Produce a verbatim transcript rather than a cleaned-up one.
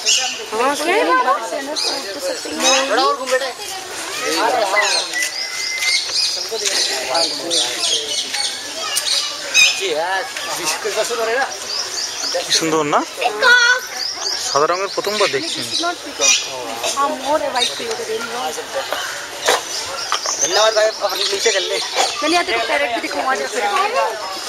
थोड़ा और घूम बेटे। সুন্দর না? সাদা রঙের প্রথমবার দেখছি। धन्यवाद भाई, नीचे कर ले। मैंने यहाँ पे पैरेट भी दिखाऊंगा।